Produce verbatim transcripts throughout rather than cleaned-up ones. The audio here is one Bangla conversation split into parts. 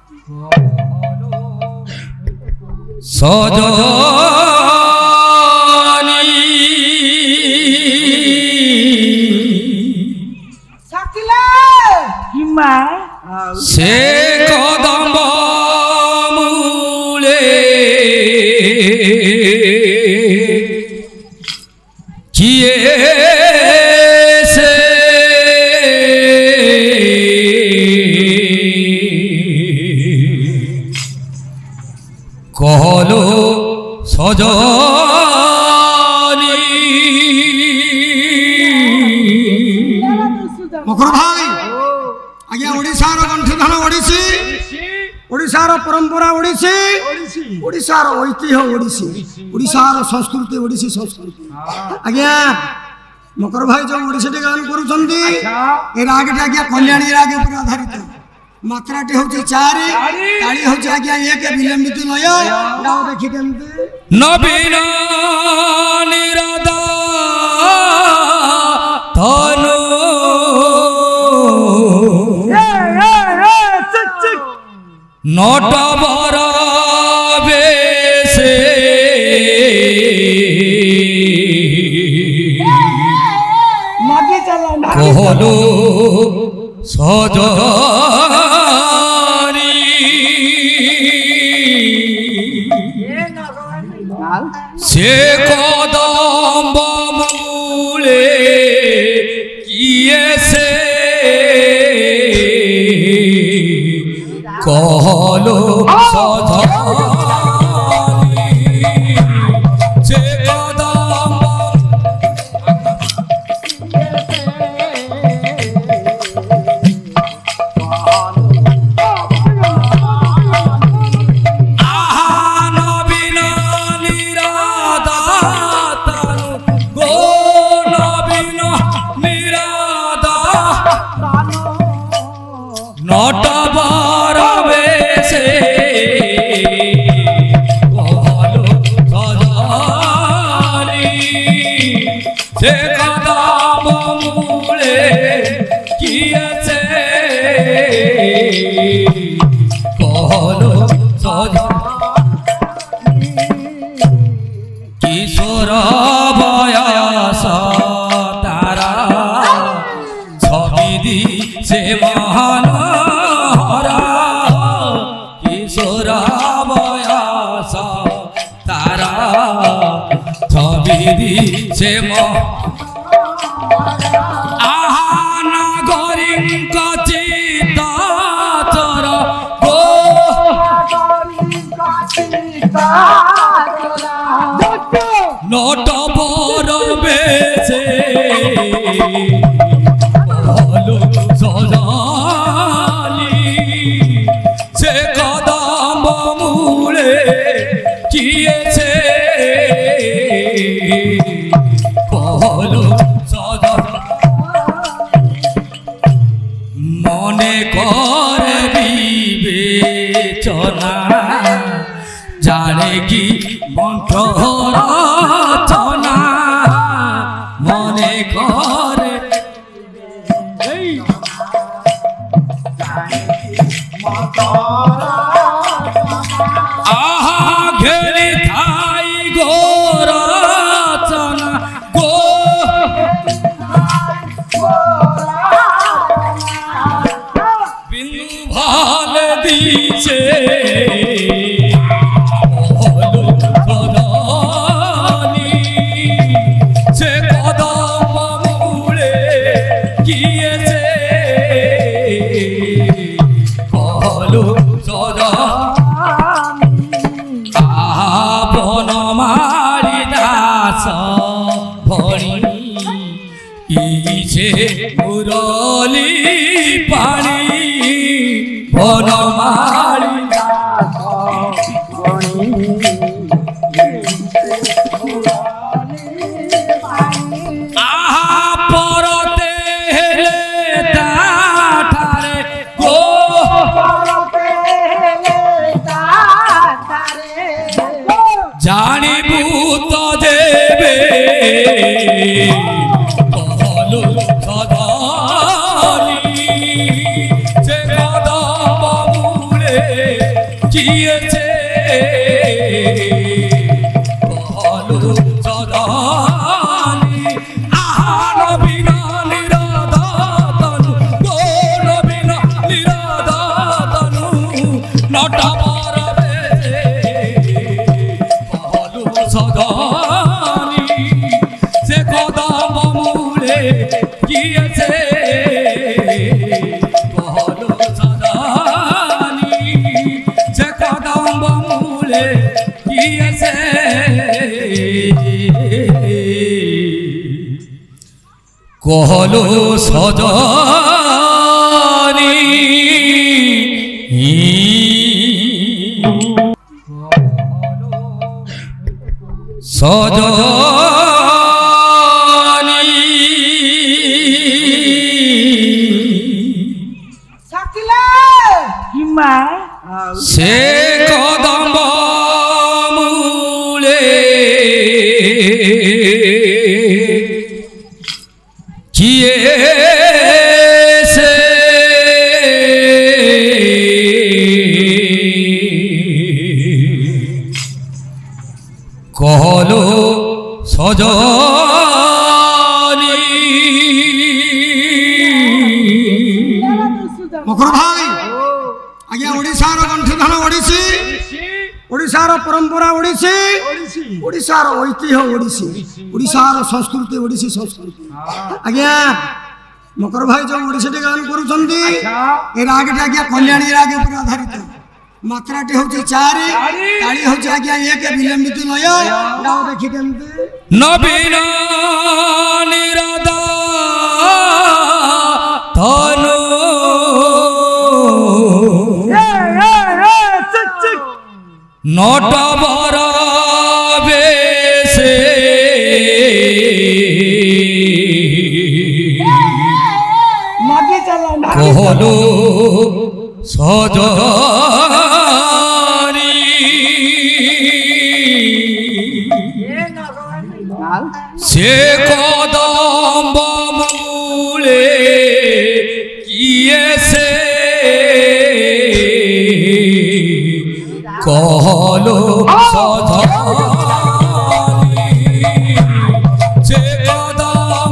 सजनी साकिला हिमा से कदम मूले किए से कहलो सजनी मकर भाई आज्ञा ओडिशार गंठधन ओडिसी ओडिशार परंपरा ओडिसी ओडिशार ऐतिह्य ओडिसी ओडिशार संस्कृति ओडिसी संस्कृति आज्ञा मकर भाई जो ओडिसी गान करुछंती ए रागटा आज्ञा कल्याणी राग पर आधारित मात्राटी होची चारि ताली होची आज्ञा एक विलंबित लय गाओ देखि केमती नवीन निरादा तनु नट बर बेसे कहलो सजनी से कदम मूले किए से कहलो सजनी से कदम नट बर बेसे कहलो सजनी से कदम मूले किए से कहलो सजनी किशोर बयस तारा छवि से महान हरा किशोर बयस तारा छवि से आहान गरीब चित चर गो नट बर बेसे सजनी से कदम मूले किए से कहलो सजनी मने कर विवेचना जाने की मंत्र रचना मने कर आहा घेरी थाई गोर रचना गो बिंदु भाल दीचे से कदम मूले किए से कहलो सजनी आपन मारी दास भणी इसे मुरली पानी बन मारी दास भणी जानिबू तो देवे कहलो सजनी से कदम मूले গিয়েছে বলো সদানি আহার বিনা নিরাদা তনু কোন বিনা নিরাদা তনু নটা মারবে বলো সদানি সে কদম মূলে গিয়েছে বলো সদানি সে কদম মূলে গিয়েছে কহলো সজনি সজনি সাকিলা হিমা সে কদম মূলে গিয়েছে কহলো সজনি মকর ভাই আজ্ঞা ওড়িশার গণ্ঠধন ওড়িশি ওড়িশার পরম্পরা ওড়িশি ওড়িশার ঐতিহ্য ওড়িশি ওড়িশার সংস্কৃতি ওড়িশি সংস্কৃতি আজ্ঞা মকর ভাই যে ওড়িশাটি গান করছেন এই রাগটি আজ্ঞা কল্যাণী রাগ উপরে আধারিত মাত্রাটি হচ্ছে চারি তালি হচ্ছে আজ্ঞা এক বিলম্বিত লয় গাও দেখি কেমতি নবীন নিরাদা ধনু নট বর বেশে মাগে চালা না কহলো সজনি সে কদম মূলে গিয়েছে কহলো সজনি সে কদম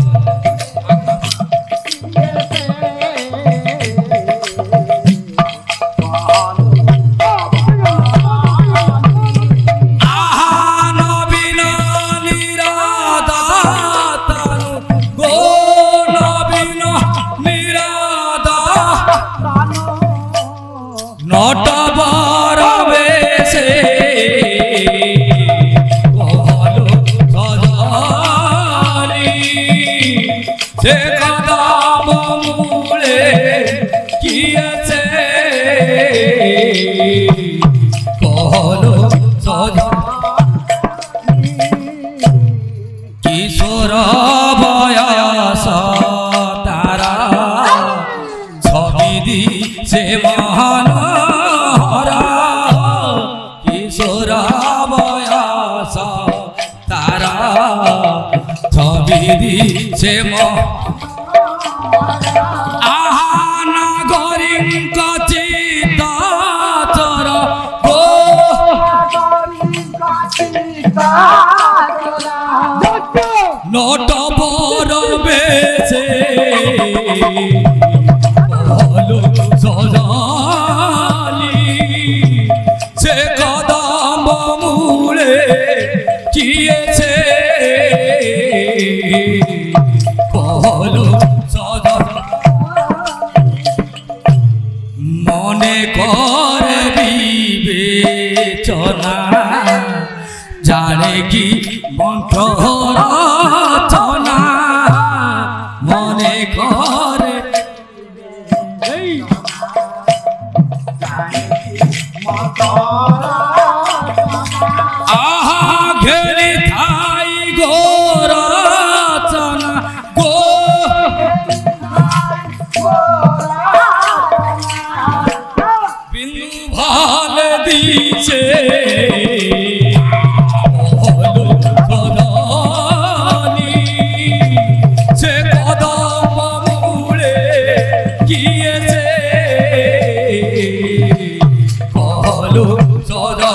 নট বার বেশে কহলো সজনি সে কদম মূলে গিয়েছে কহলো সজনি কিশোর বয়স তারা ছবি দি সে মহান হরা কিশোর বয়স তারা ছবি দি সে আহানা গরিঙ্ক চিতা চর গো নট বর বেছে বলো সজনি সে কদম মূলে গিয়েছে বলো সজনি মনে করে বিবেচনা জানে কি মন্ত্র রচনা মনে করে আহা ঘেরি থাই গো রচনা গো বিন্দু ভাল দিছে বলো সজনি সে কদম মূলে গিয়েছে कहलो सदा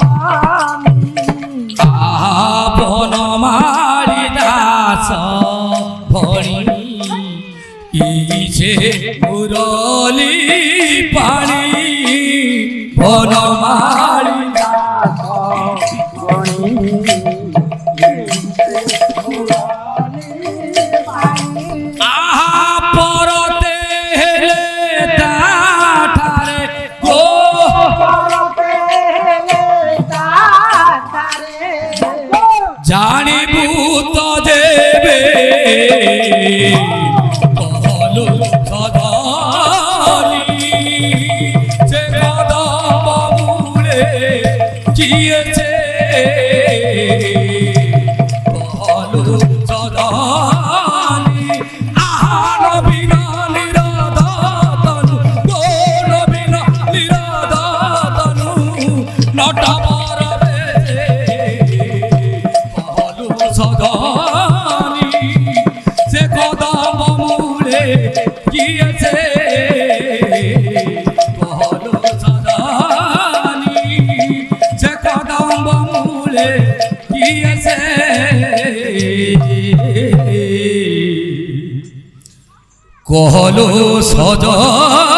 आपन मारी दास भणी इसे मुरली पानी बन मारी जानिबू तो देवे कहलो सदानी से कदम मूले किएছে कहलो सदानी आहार बिना निराधातनु गोर बिना निराधातनु नटा सदानी से कदम मूले किएছে कहलो सदानी से कदम मूले किएছে कहलो सदा